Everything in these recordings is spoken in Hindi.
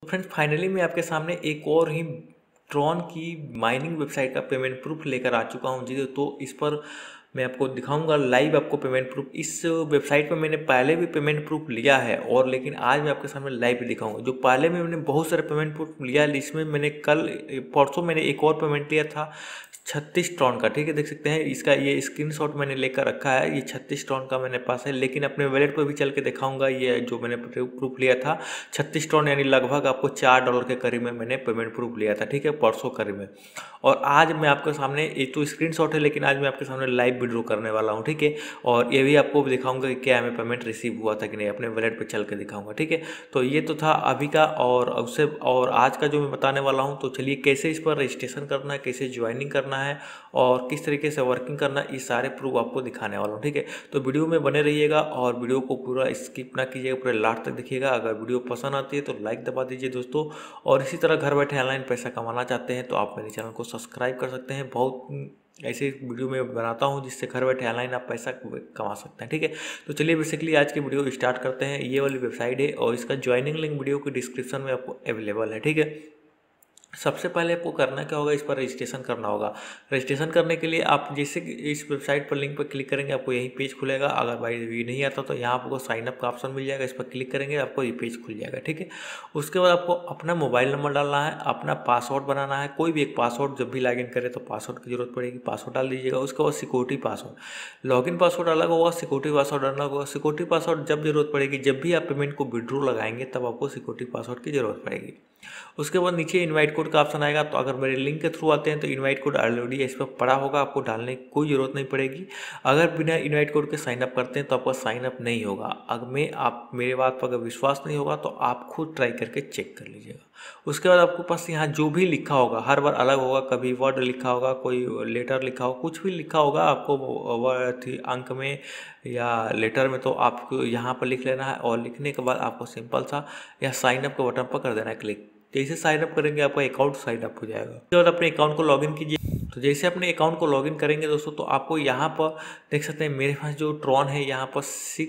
फ्रेंड्स फाइनली मैं आपके सामने एक और ही ट्रॉन की माइनिंग वेबसाइट का पेमेंट प्रूफ लेकर आ चुका हूं जी। तो इस पर मैं आपको दिखाऊंगा लाइव आपको पेमेंट प्रूफ। इस वेबसाइट पर मैंने पहले भी पेमेंट प्रूफ लिया है और लेकिन आज मैं आपके सामने लाइव भी दिखाऊंगा। जो पहले में मैंने बहुत सारे पेमेंट प्रूफ लिया है, इसमें मैंने कल परसों मैंने एक और पेमेंट लिया था 36 ट्रॉन का। ठीक है, देख सकते हैं इसका ये स्क्रीनशॉट मैंने लेकर रखा है। ये 36 ट्रॉन का मेरे पास है, लेकिन अपने वॉलेट पर भी चल के दिखाऊंगा। ये जो मैंने प्रूफ लिया था 36 ट्रॉन यानी लगभग आपको $4 के करीब में मैंने पेमेंट प्रूफ लिया था। ठीक है, परसों करीब में। और आज मैं आपके सामने, ये तो स्क्रीनशॉट है लेकिन आज मैं आपके सामने लाइव विड्रॉ करने वाला हूँ। ठीक है, और ये भी आपको दिखाऊंगा कि क्या हमें पेमेंट रिसीव हुआ था कि नहीं, अपने वॉलेट पे चल के दिखाऊंगा। ठीक है, तो ये तो था अभी का, और उससे और आज का जो मैं बताने वाला हूँ। तो चलिए कैसे इस पर रजिस्ट्रेशन करना है, कैसे ज्वाइनिंग करना है और किस तरीके से वर्किंग करना है, ये सारे प्रूफ आपको दिखाने वाला हूँ। ठीक है, तो वीडियो में बने रहिएगा और वीडियो को पूरा स्किप ना कीजिएगा, पूरे लास्ट तक देखिएगा। अगर वीडियो पसंद आती है तो लाइक दबा दीजिए दोस्तों। और इसी तरह घर बैठे ऑनलाइन पैसा कमाना चाहते हैं तो आप मेरे चैनल को सब्सक्राइब कर सकते हैं। बहुत ऐसे वीडियो में बनाता हूं जिससे घर बैठे ऑनलाइन आप पैसा कमा सकते हैं। ठीक है, तो चलिए बेसिकली आज की वीडियो स्टार्ट करते हैं। ये वाली वेबसाइट है और इसका ज्वाइनिंग लिंक वीडियो के डिस्क्रिप्शन में आपको अवेलेबल है। ठीक है, सबसे पहले आपको करना क्या होगा, इस पर रजिस्ट्रेशन करना होगा। रजिस्ट्रेशन करने के लिए आप जैसे कि इस वेबसाइट पर लिंक पर क्लिक करेंगे आपको यही पेज खुलेगा। अगर भाई ये नहीं आता तो यहाँ आपको साइन अप का ऑप्शन मिल जाएगा, इस पर क्लिक करेंगे आपको ये पेज खुल जाएगा। ठीक है, उसके बाद आपको अपना मोबाइल नंबर डालना है, अपना पासवर्ड बनाना है। कोई भी एक पासवर्ड, जब भी लॉगिन करें तो पासवर्ड की जरूरत पड़ेगी, पासवर्ड डाल दीजिएगा। उसके बाद सिक्योरिटी पासवर्ड, लॉगिन पासवर्ड अलग होगा, सिक्योरिटी पासवर्ड अलग होगा। सिक्योरिटी पासवर्ड जब जरूरत पड़ेगी, जब भी आप पेमेंट को विड्रॉ लगाएंगे तब आपको सिक्योरिटी पासवर्ड की जरूरत पड़ेगी। उसके बाद नीचे इनवाइट कोड का ऑप्शन आएगा। तो अगर मेरे लिंक के थ्रू आते हैं तो इनवाइट कोड ऑलरेडी इस पर पड़ा होगा, आपको डालने की कोई ज़रूरत नहीं पड़ेगी। अगर बिना इनवाइट कोड के साइन अप करते हैं तो आपका साइन अप नहीं होगा। अगर आप मेरे बात पर अगर विश्वास नहीं होगा तो आप खुद ट्राई करके चेक कर लीजिएगा। उसके बाद आपके पास यहाँ जो भी लिखा होगा हर बार अलग होगा, कभी वर्ड लिखा होगा, कोई लेटर लिखा होगा, कुछ भी लिखा होगा आपको अंक में या लेटर में, तो आपको यहाँ पर लिख लेना है। और लिखने के बाद आपको सिंपल सा यह साइन अप के बटन पर कर देना है क्लिक। जैसे साइन अप करेंगे आपका अकाउंट साइन अप हो जाएगा। उसके बाद अपने अकाउंट को लॉगिन कीजिए। तो जैसे अपने अकाउंट को लॉगिन करेंगे दोस्तों तो आपको यहाँ पर देख सकते हैं मेरे पास जो ट्रॉन है यहाँ पर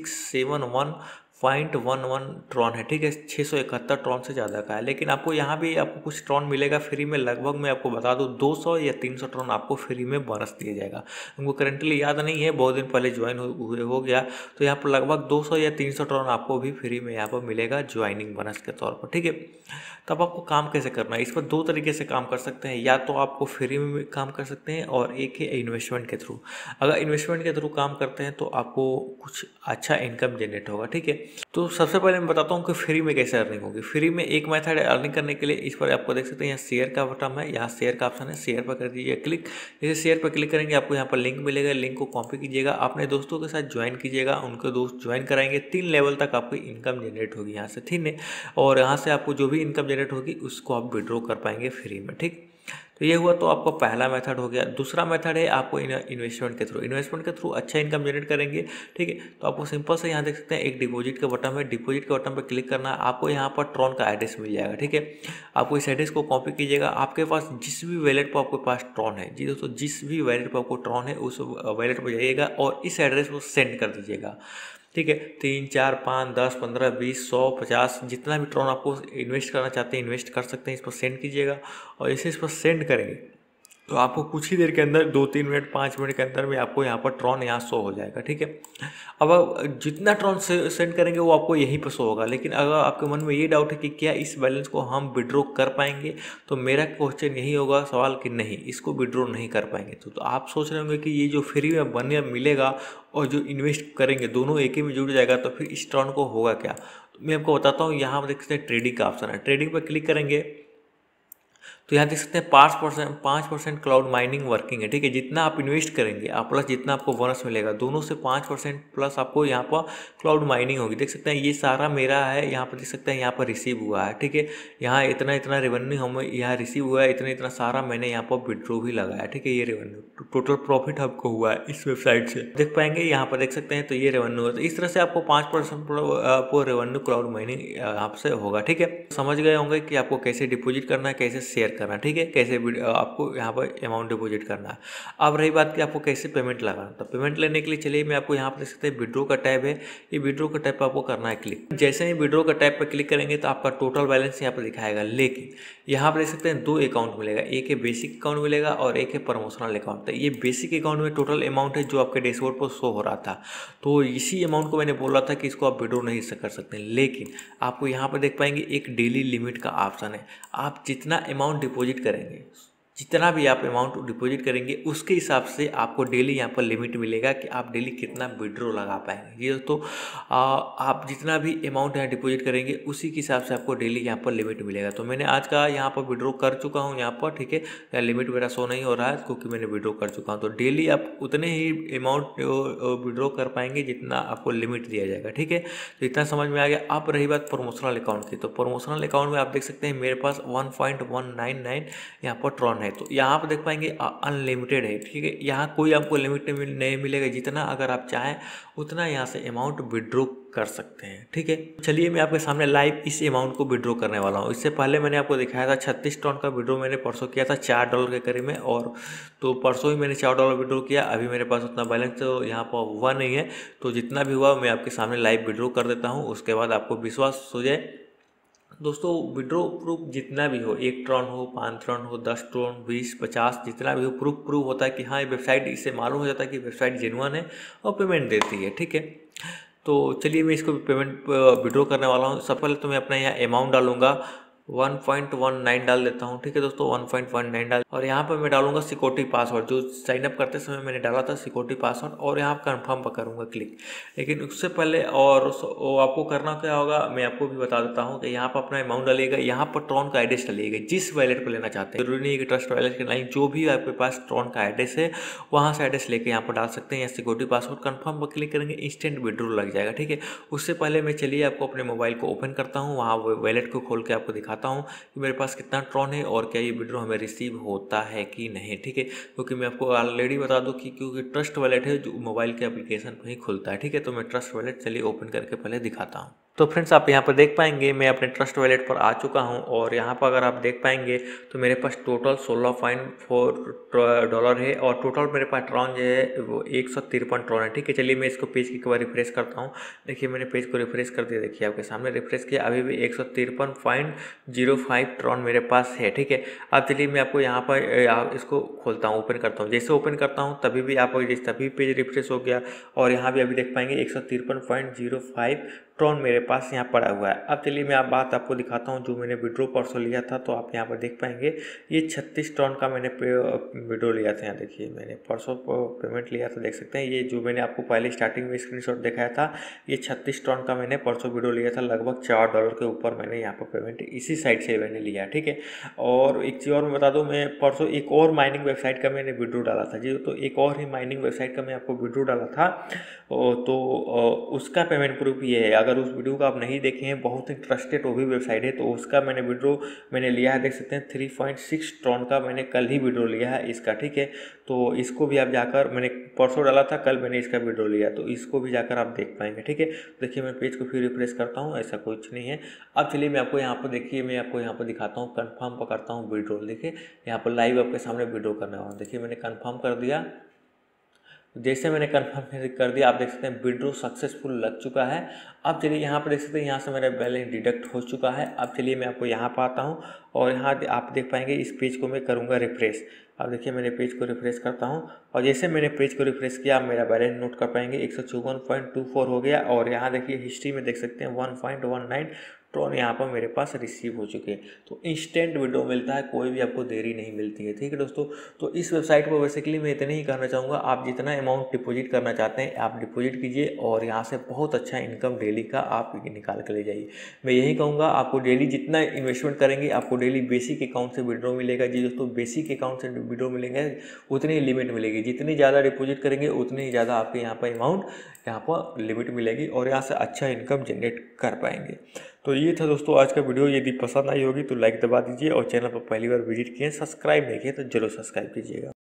671.11 ट्रॉन है। ठीक है, 671 ट्रॉन से ज़्यादा का है, लेकिन आपको यहाँ भी आपको कुछ ट्रॉन मिलेगा फ्री में। लगभग मैं आपको बता दूँ 200 या 300 ट्रॉन आपको फ्री में बोनस दिया जाएगा। उनको करेंटली याद नहीं है, बहुत दिन पहले ज्वाइन हो गया। तो यहाँ पर लगभग 200 या 300 ट्रॉन आपको भी फ्री में यहाँ पर मिलेगा ज्वाइनिंग बोनस के तौर पर। ठीक है, तब आपको काम कैसे करना है, इस पर दो तरीके से काम कर सकते हैं। या तो आपको फ्री में काम कर सकते हैं और एक है इन्वेस्टमेंट के थ्रू। अगर इन्वेस्टमेंट के थ्रू काम करते हैं तो आपको कुछ अच्छा इनकम जनरेट होगा। ठीक है, तो सबसे पहले मैं बताता हूँ कि फ्री में कैसे अर्निंग होगी। फ्री में एक मेथड है अर्निंग करने के लिए। इस पर आपको देख सकते हैं यहाँ शेयर का बटन है, यहाँ शेयर का ऑप्शन है, शेयर पर कर दीजिए क्लिक। जैसे शेयर पर क्लिक करेंगे आपको यहाँ पर लिंक मिलेगा, लिंक को कॉपी कीजिएगा, अपने दोस्तों के साथ ज्वाइन कीजिएगा, उनके दोस्त ज्वाइन कराएंगे। 3 लेवल तक आपकी इनकम जनरेट होगी यहाँ से। ठीक है, और यहाँ से आपको जो भी इनकम जनरेट होगी उसको आप विड्रॉ कर पाएंगे फ्री में। ठीक, तो ये हुआ तो आपका पहला मेथड हो गया। दूसरा मेथड है आपको इन्वेस्टमेंट के थ्रू। इन्वेस्टमेंट के थ्रू अच्छा इनकम जनरेट करेंगे। ठीक है, तो आपको सिंपल से यहाँ देख सकते हैं एक डिपॉजिट का बटन है, डिपॉजिट के बटन पर क्लिक करना है। आपको यहाँ पर ट्रॉन का एड्रेस मिल जाएगा। ठीक है, आपको इस एड्रेस को कॉपी कीजिएगा। आपके पास जिस भी वैलेट पर आपके पास ट्रॉन है, जी दोस्तों, जिस भी वैलेट पर आपको ट्रॉन है उस वैलेट पर जाइएगा और इस एड्रेस को सेंड कर दीजिएगा। ठीक है, 3, 4, 5, 10, 15, 20, 100, 50 जितना भी ट्रॉन आपको इन्वेस्ट करना चाहते हैं इन्वेस्ट कर सकते हैं। इस पर सेंड कीजिएगा और इसे इस पर सेंड करेंगे तो आपको कुछ ही देर के अंदर 2-3 मिनट 5 मिनट के अंदर में आपको यहाँ पर ट्रॉन यहाँ शो हो जाएगा। ठीक है, अब जितना ट्रॉन सेंड करेंगे वो आपको यहीं पर शो होगा। लेकिन अगर आपके मन में ये डाउट है कि क्या इस बैलेंस को हम विड्रॉ कर पाएंगे, तो मेरा क्वेश्चन यही होगा सवाल कि नहीं, इसको विड्रॉ नहीं कर पाएंगे। तो आप सोच रहे होंगे कि ये जो फ्री में बने मिलेगा और जो इन्वेस्ट करेंगे दोनों एक ही में जुड़ जाएगा, तो फिर इस ट्रॉन को होगा क्या। तो मैं आपको बताता हूँ। यहाँ पर देख सकते हैं ट्रेडिंग का ऑप्शन है, ट्रेडिंग पर क्लिक करेंगे तो यहाँ देख सकते हैं 5% क्लाउड माइनिंग वर्किंग है। ठीक है, जितना आप इन्वेस्ट करेंगे आप प्लस जितना आपको बोनस मिलेगा, दोनों से 5% प्लस आपको यहाँ पर क्लाउड माइनिंग होगी। देख सकते हैं ये सारा मेरा है, यहाँ पर देख सकते हैं यहाँ पर रिसीव हुआ है। ठीक है, यहाँ इतना इतना रेवेन्यू हमें यहाँ रिसीव हुआ है, इतना इतना सारा मैंने यहाँ पर विड्रॉ भी लगाया। ठीक है, ये रेवेन्यू टोटल प्रॉफिट आपको हुआ है इस वेबसाइट से देख पाएंगे, यहाँ पर देख सकते हैं। तो ये रेवेन्यू है, तो इस तरह से आपको 5% आपको रेवेन्यू क्लाउड माइनिंग आपसे होगा। ठीक है, समझ गए होंगे कि आपको कैसे डिपॉजिट करना है, कैसे शेयर करना, ठीक है, कैसे आपको यहाँ पर अमाउंट डिपॉजिट करना है। अब रही बात कि आपको कैसे पेमेंट लगाना, तो पेमेंट लेने के लिए चलिए मैं आपको यहाँ पर देख सकते हैं विड्रॉ का टैब है, ये विड्रॉ का टैब पर आपको करना है क्लिक। जैसे ही विड्रॉ का टैब पर क्लिक करेंगे तो आपका टोटल बैलेंस यहाँ पर दिखाएगा, लेकिन यहाँ पर देख सकते हैं 2 अकाउंट मिलेगा, एक है बेसिक अकाउंट मिलेगा और एक है प्रमोशनल अकाउंट। तो ये बेसिक अकाउंट में टोटल अमाउंट है जो आपके डैशबोर्ड पर शो हो रहा था, तो इसी अमाउंट को मैंने बोला था कि इसको आप विड्रॉ नहीं कर सकते, लेकिन आपको यहाँ पर देख पाएंगे एक डेली लिमिट का ऑप्शन है। आप जितना अमाउंट डिपॉजिट करेंगे, जितना भी आप अमाउंट डिपॉजिट करेंगे उसके हिसाब से आपको डेली यहाँ पर लिमिट मिलेगा कि आप डेली कितना विड्रॉ लगा पाएंगे। ये तो आप जितना भी अमाउंट यहाँ डिपॉजिट करेंगे उसी के हिसाब से आपको डेली यहाँ पर लिमिट मिलेगा। तो मैंने आज का यहाँ पर विड्रॉ कर चुका हूँ यहाँ पर, ठीक है, या लिमिट मेरा शो नहीं हो रहा है क्योंकि मैंने विड्रॉ कर चुका हूँ। तो डेली आप उतने ही अमाउंट विड्रॉ कर पाएंगे जितना आपको लिमिट दिया जाएगा, ठीक है। तो इतना समझ में आ गया। अब रही बात प्रमोशनल अकाउंट की, तो प्रमोशनल अकाउंट में आप देख सकते हैं मेरे पास 1.199 यहाँ पर ट्रॉन है। तो यहाँ पर देख पाएंगे अनलिमिटेड है, ठीक है, यहाँ कोई आपको लिमिट नहीं मिलेगा, जितना अगर आप चाहें उतना यहाँ से अमाउंट विड्रॉ कर सकते हैं, ठीक है। चलिए मैं आपके सामने लाइव इस अमाउंट को विड्रॉ करने वाला हूँ। इससे पहले मैंने आपको दिखाया था 36 ट्रॉन का विड्रॉ मैंने परसों किया था $4 के करीब में, और तो परसों ही मैंने $4 विड्रॉ किया। अभी मेरे पास उतना बैलेंस तो यहाँ पर हुआ नहीं है, तो जितना भी हुआ मैं आपके सामने लाइव विड्रॉ कर देता हूँ, उसके बाद आपको विश्वास हो जाए। दोस्तों विड्रॉ प्रूफ जितना भी हो, 1 ट्रॉन हो, 5 ट्रॉन हो, 10 ट्रॉन, 20, 50, जितना भी हो, प्रूफ होता है कि हाँ ये वेबसाइट, इससे मालूम हो जाता है कि वेबसाइट जेन्युइन है और पेमेंट देती है, ठीक है। तो चलिए मैं इसको पेमेंट विड्रॉ करने वाला हूँ। सबसे पहले तो मैं अपना यहाँ अमाउंट डालूंगा, 1.19 डाल देता हूँ, ठीक है दोस्तों, 1.19 डाल, और यहाँ पर मैं डालूंगा सिक्योरिटी पासवर्ड, जो साइनअप करते समय मैंने डाला था सिक्योरिटी पासवर्ड, और यहाँ कन्फर्म पर करूँगा क्लिक। लेकिन उससे पहले और आपको करना क्या होगा मैं आपको भी बता देता हूँ कि यहाँ पर अपना अमाउंट डालिएगा, यहाँ पर ट्रॉन का एड्रेस डालिएगा जिस वैलेट पर लेना चाहते हैं। जरूरी नहीं है कि ट्रस्ट वैलेट के नहीं, जो भी आपके पास ट्रॉन का एड्रेस है वहाँ से एड्रेस लेके यहाँ पर डाल सकते हैं, या सिक्योरिटी पासवर्ड कन्फर्म पर क्लिक करेंगे, इंस्टेंट विड्रॉ लग जाएगा, ठीक है। उससे पहले मैं चलिए आपको अपने मोबाइल को ओपन करता हूँ, वहाँ वैलेट को खोल के आपको दिखाता हूँ कि मेरे पास कितना ट्रॉन है और क्या ये विड्रॉ हमें रिसीव होता है कि नहीं, ठीक है। क्योंकि मैं आपको ऑलरेडी बता दूं कि क्योंकि ट्रस्ट वैलेट है जो मोबाइल के एप्लीकेशन पर ही खुलता है, ठीक है। तो मैं ट्रस्ट वैलेट चलिए ओपन करके पहले दिखाता हूँ। तो फ्रेंड्स आप यहाँ पर देख पाएंगे मैं अपने ट्रस्ट वैलेट पर आ चुका हूँ, और यहाँ पर अगर आप देख पाएंगे तो मेरे पास टोटल $16.4 है, और टोटल मेरे पास ट्रॉन जो है वो 153 ट्रॉन है, ठीक है। चलिए मैं इसको पेज की एक बार रिफ्रेश करता हूँ। देखिए मैंने पेज को रिफ्रेश कर दिया, देखिए आपके सामने रिफ्रेश किया, अभी भी 153.05 ट्रॉन मेरे पास है, ठीक है। अब चलिए मैं आपको यहाँ पर इसको खोलता हूँ, ओपन करता हूँ। जैसे ओपन करता हूँ तभी भी आप तभी पेज रिफ्रेश हो गया, और यहाँ भी अभी देख पाएंगे 153.05 ट्रॉन मेरे पास यहाँ पड़ा हुआ है। अब चलिए मैं बात आपको दिखाता हूँ जो मैंने विड्रॉ परसों लिया था। तो आप यहाँ पर देख पाएंगे ये 36 ट्रॉन का मैंने विड्रॉ लिया था। यहाँ देखिए मैंने परसों पेमेंट लिया था, देख सकते हैं। ये जो मैंने आपको पहले स्टार्टिंग में स्क्रीनशॉट दिखाया था, ये 36 ट्रॉन का मैंने परसों विड्रॉ लिया था। लगभग $4 के ऊपर मैंने यहाँ पर पेमेंट इसी साइट से मैंने लिया, ठीक है। और एक चीज़ और मैं बता दूँ, मैं परसों एक और माइनिंग वेबसाइट का मैंने विड्रॉ डाला था जी, तो एक और ही माइनिंग वेबसाइट का मैं आपको विड्रॉ डाला था, तो उसका पेमेंट प्रूफ ये है। अगर उस वीडियो को आप नहीं देखे हैं, बहुत ही ट्रस्टेड वो भी वेबसाइट है, तो उसका मैंने विड्रॉ मैंने लिया है, देख सकते हैं 3.6 ट्रॉन का मैंने कल ही विड्रॉ लिया है इसका, ठीक है। तो इसको भी आप जाकर, मैंने परसों डाला था, कल मैंने इसका विड्रॉ लिया, तो इसको भी जाकर आप देख पाएंगे, ठीक है। देखिए मैं पेज को फिर रिफ्रेश करता हूँ, ऐसा कुछ नहीं है। अब चलिए मैं आपको यहाँ पर देखिए, मैं आपको यहाँ पर दिखाता हूँ, कन्फर्म पर करता हूँ विड्रॉ। देखिए यहाँ पर लाइव आपके सामने विड्रॉ करने वाला हूँ। देखिए मैंने कन्फर्म कर दिया, जैसे मैंने कन्फर्म कर दिया आप देख सकते हैं विड्रॉ सक्सेसफुल लग चुका है। अब चलिए यहाँ पर देख सकते हैं यहाँ से मेरा बैलेंस डिडक्ट हो चुका है। अब चलिए मैं आपको यहाँ पर आता हूँ, और यहाँ आप देख पाएंगे इस पेज को मैं करूँगा रिफ्रेश। अब देखिए मैंने पेज को रिफ्रेश करता हूँ, और जैसे मैंने पेज को रिफ्रेश किया मेरा बैलेंस नोट कर पाएंगे 154.24 हो गया। और यहाँ देखिए हिस्ट्री में देख सकते हैं 1.19 ट्रॉन यहाँ पर मेरे पास रिसीव हो चुके हैं। तो इंस्टेंट विड्रॉ मिलता है, कोई भी आपको देरी नहीं मिलती है, ठीक है दोस्तों। तो इस वेबसाइट पर बेसिकली मैं इतने ही कहना चाहूँगा, आप जितना अमाउंट डिपॉजिट करना चाहते हैं आप डिपॉजिट कीजिए, और यहाँ से बहुत अच्छा इनकम डेली का आप निकाल कर ले जाइए। मैं यही कहूँगा, आपको डेली जितना इन्वेस्टमेंट करेंगे आपको डेली बेसिक अकाउंट से विड्रॉ मिलेगा जी दोस्तों। बेसिक अकाउंट से विड्रॉ मिलेंगे उतनी ही लिमिट मिलेगी, जितनी ज़्यादा डिपॉजिट करेंगे उतनी ही ज़्यादा आपके यहाँ पर अमाउंट यहाँ पर लिमिट मिलेगी, और यहाँ से अच्छा इनकम जनरेट कर पाएंगे। तो ये था दोस्तों आज का वीडियो। यदि पसंद आई होगी तो लाइक दबा दीजिए, और चैनल पर पहली बार विजिट किए, सब्सक्राइब नहीं किए तो जरूर सब्सक्राइब कीजिएगा।